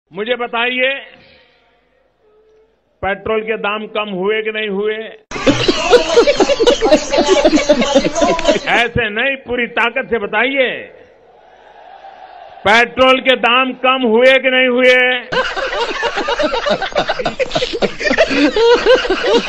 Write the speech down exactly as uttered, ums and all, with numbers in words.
मुझे बताइए, पेट्रोल के दाम कम हुए कि नहीं हुए? ऐसे नहीं, पूरी ताकत से बताइए, पेट्रोल के दाम कम हुए कि नहीं हुए?